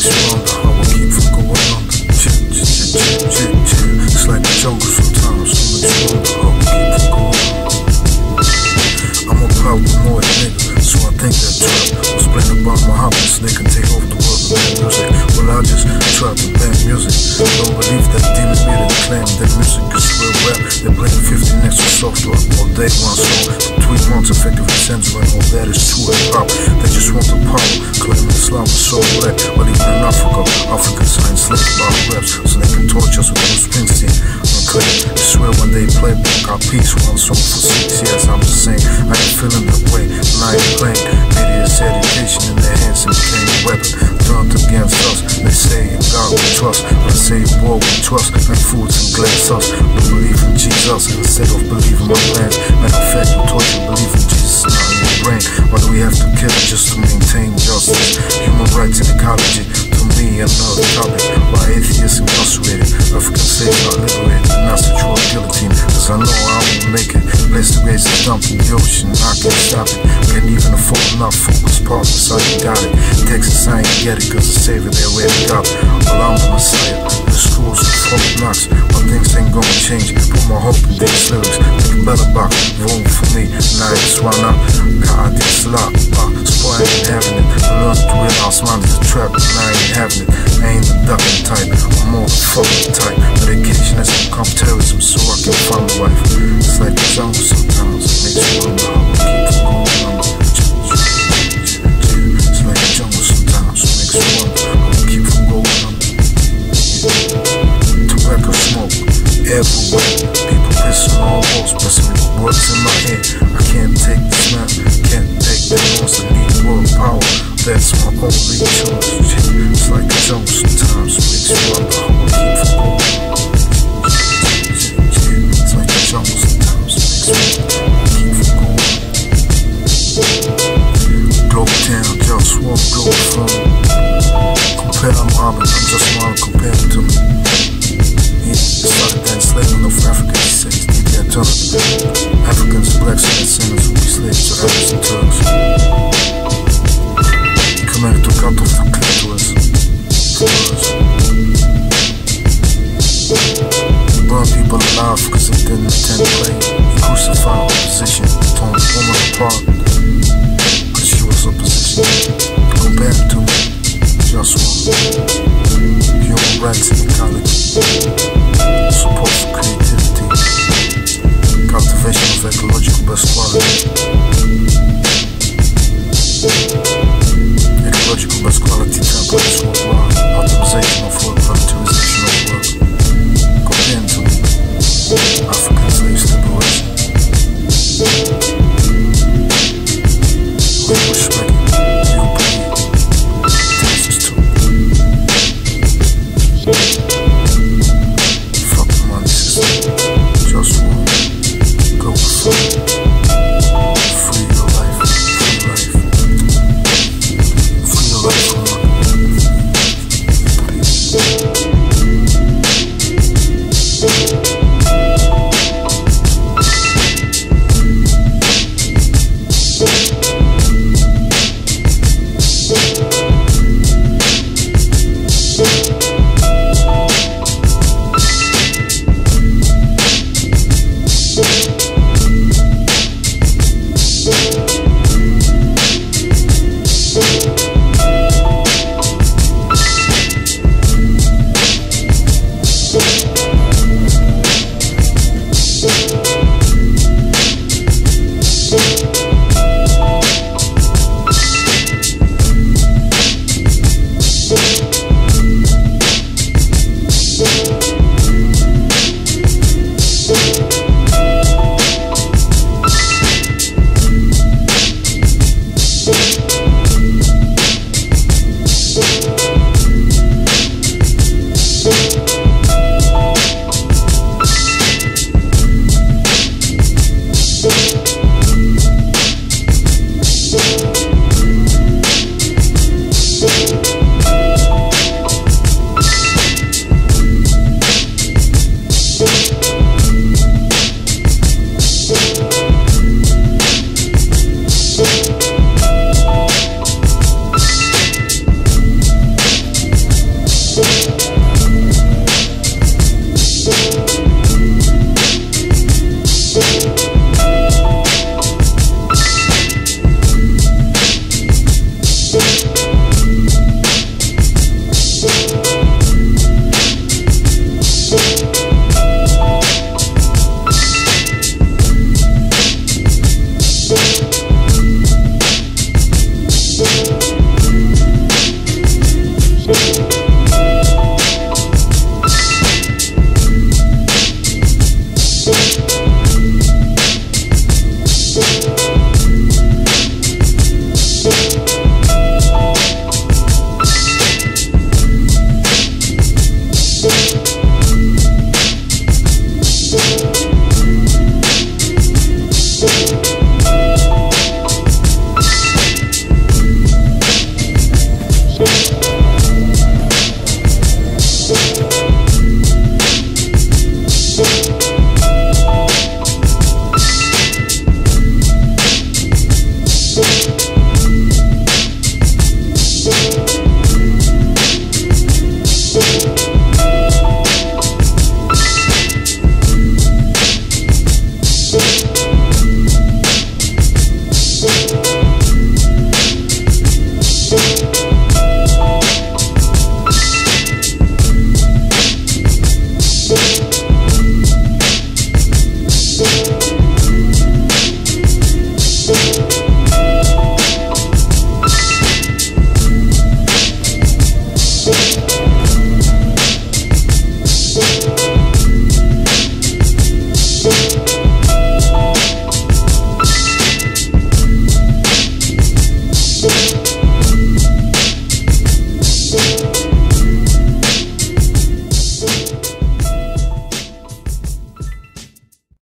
you wonder how I keep from going under. It's like the jungle sometimes, so makes you wonder how I keep from going under. I'm a paranoid nigga, so I think that trap was playing about my hobbies. They can take over the world with bad music. Well, I just try to ban music. Don't believe that demon media claim that music is real rap. They're playing 50 next to software all day one song. For 3 months effectively censoring all that is true hip hop. They just want the power, claiming Islam is so black. Well, even in Africa, Africans are enslaved by raps, so they can torture us with Bruce Springsteen. I swear when they play back our peace, one song for 6 years. I'm just saying, I ain't feeling that way, and I ain't playing. Media's education in their hands and became a weapon turned against us. They say in God we trust, I say in war we trust, and foods and glass us. We believe in Jesus instead of believing my plans. Matter of fact, we taught you believe in Jesus, not in your brain. Why do we have to kill just to maintain justice? Human rights and ecology, to me another topic. Why atheists incarcerated, African slaves are liberated, not the true guillotine. Cause I know I won't make it. Place the race is dumped in the ocean, I can't stop it. Can't even afford enough focus partners, I ain't got it. Texas, I ain't get it, cause the savior they already got it. Well, I'm the Messiah, the schools and folk knocks. But things ain't gonna change, put my hope in these lyrics. Think better about room for me, and I just run up. God, this lot, so I ain't having it. I learned to realize mine is a trap, and I ain't having it. I ain't the ducking type, I'm more the fucking type. Medication has become terrorism, so I can find my wife. It's like the jungle sometimes, it makes you wonder how I keep from going under. It's like the jungle sometimes, it makes you wonder how I keep from going under. Tobacco smoke everywhere, people pissing on walls, pressing words in my head. I can't take the smell, can't take the noise, I need world power. That's my only choice. It's like the jungle sometimes, it makes you wonder how I keep from going under. It's like the jungle sometimes, it makes me wonder how I keep from going under. Global town, JustWar, Globalfirm. Compare I'm Robin, I just wanna compare it to me. Yeah, started that enslavement of Africans, he said, need their turn. Africans, blacks, and sinners will be slaves to Arabs and Turks. Command to cut off the clitoris for us. Burn people alive because they didn't attend play. Crucified opposition, torn the woman apart because she was opposition. Compare it to JustWar. Human rights and ecology, support for creativity, cultivation of ecological best quality, ecological best quality templates worldwide, optimization of work, productivization of work. Compare to me.